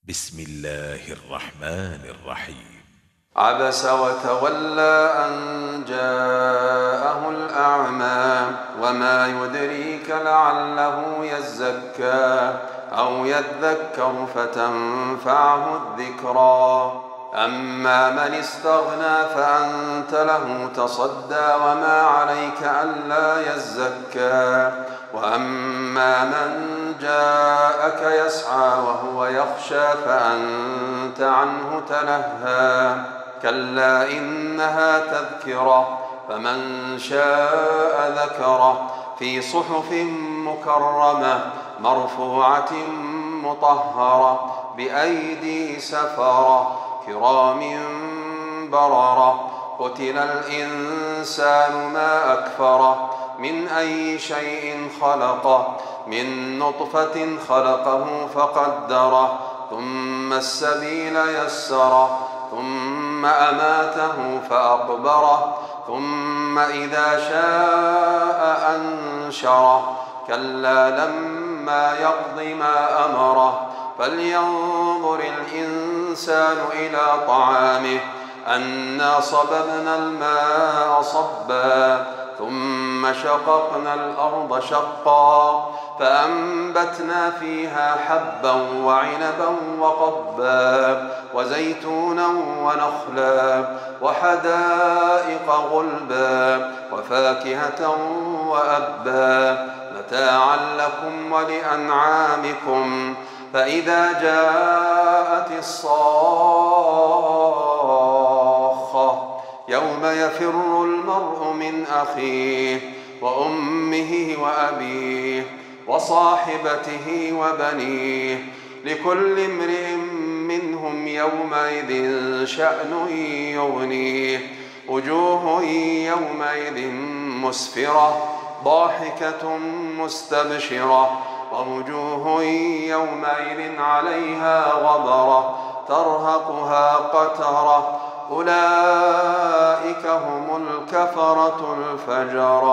بسم الله الرحمن الرحيم. عبس وتولى أن جاءه الأعمى وما يدريك لعله يزكى أو يذكر فتنفعه الذكرى. أما من استغنى فأنت له تصدى وما عليك ألا يزكى. وأما من جاءك يسعى وهو يخشى فأنت عنه تلهى. كلا إنها تذكرة فمن شاء ذكره في صحف مكرمة مرفوعة مطهرة بأيدي سفرة كرام بررة. قتل الإنسان ما أكفره من أي شيء خلقه من نطفة خلقه فقدره ثم السبيل يسره ثم أماته فأقبره ثم إذا شاء أنشره. كلا لما يقض ما أمره فلينظر الإنسان إلى طعامه أنا صببنا الماء صبا ثم شققنا الأرض شقا فأنبتنا فيها حبا وعنبا وقبا وزيتونا ونخلا وحدائق غلبا وفاكهة وأبا متاعا لكم ولأنعامكم. فإذا جاءت الصاخة يوم يفر المرء من أخيه وأمه وأبيه وصاحبته وبنيه لكل امرئ منهم يومئذ شأن يغنيه. وجوه يومئذ مسفرة ضاحكة مستبشرة ووجوه يومئذ عليها غبرة ترهقها قترة أولئك هم الكفرة الفجرة.